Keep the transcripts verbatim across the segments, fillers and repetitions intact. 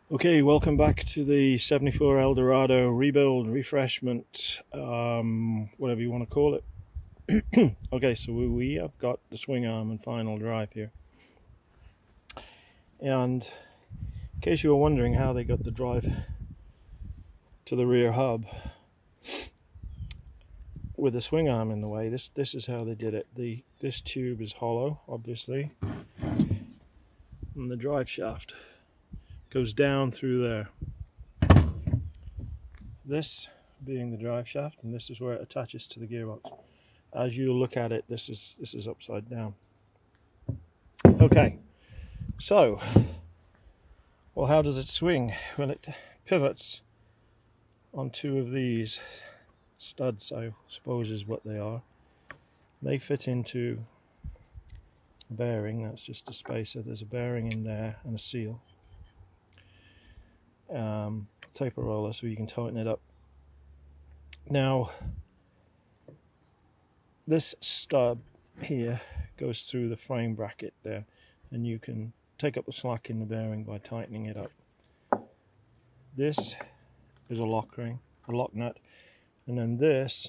Okay, welcome back to the seventy-four Eldorado rebuild, refreshment, um, whatever you want to call it. Okay, so we, we have got the swing arm and final drive here. And in case you were wondering how they got the drive to the rear hub with the swing arm in the way, this this is how they did it. The this tube is hollow, obviously, and the drive shaft goes down through there. This being the drive shaft, and this is where it attaches to the gearbox. As you look at it, this is this is upside down. Okay, so, well, how does it swing? Well, it pivots on two of these studs, I suppose is what they are. They fit into a bearing. That's just a spacer. There's a bearing in there and a seal. Um, taper roller so you can tighten it up. Now this stud here goes through the frame bracket there, and you can take up the slack in the bearing by tightening it up. This is a lock ring, a lock nut, and then this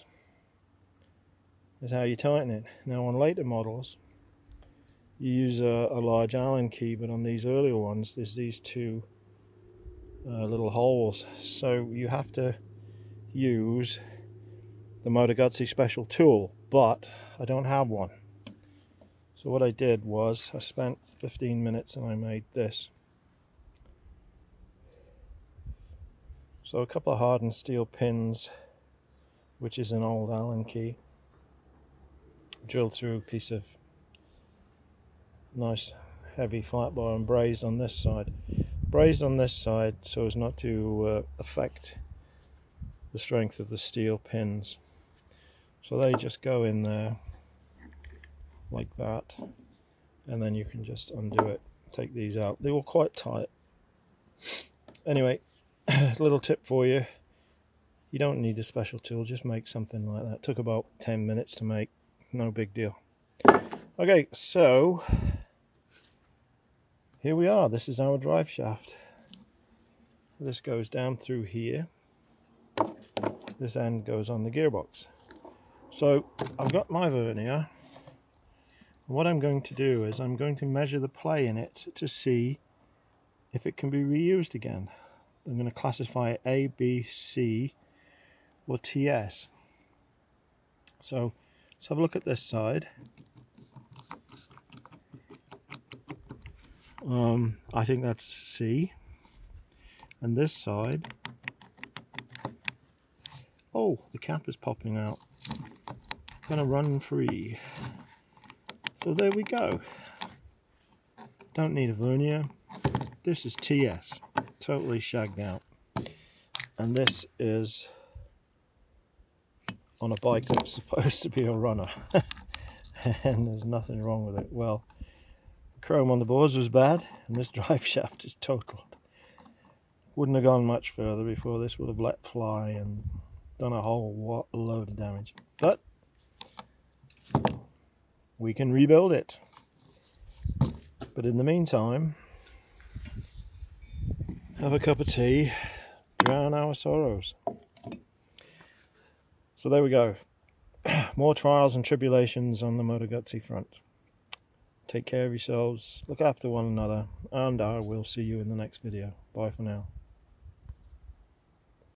is how you tighten it. Now on later models you use a, a large Allen key, but on these earlier ones there's these two Uh, little holes, so you have to use the Moto Guzzi special tool, but I don't have one. So what I did was I spent fifteen minutes and I made this. So a couple of hardened steel pins, which is an old Allen key, drilled through a piece of nice heavy flat bar and brazed on this side. Brazed on this side so as not to uh, affect the strength of the steel pins. So they just go in there like that, and then you can just undo it, take these out. They were quite tight. Anyway, little tip for you, you don't need a special tool, just make something like that. It took about ten minutes to make, no big deal. Okay, so here we are. This is our drive shaft. This goes down through here. This end goes on the gearbox. So I've got my vernier. What I'm going to do is I'm going to measure the play in it to see if it can be reused again. I'm going to classify it A, B, C, or T S. So let's have a look at this side. Um, I think that's C, and this side, oh, the cap is popping out, gonna run free. So there we go. Don't need a vernier. This is T S, totally shagged out, and this is on a bike that's supposed to be a runner, and there's nothing wrong with it. Well, chrome on the boards was bad, and this drive shaft is totaled. Wouldn't have gone much further before this would have let fly and done a whole load of damage. But we can rebuild it. But in the meantime, have a cup of tea, drown our sorrows. So there we go. More trials and tribulations on the Moto Guzzi front. Take care of yourselves, look after one another, and I will see you in the next video. Bye for now.